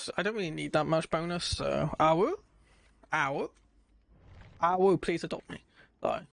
I don't really need that much bonus, so Awu, Awu, Awu, please adopt me. Like,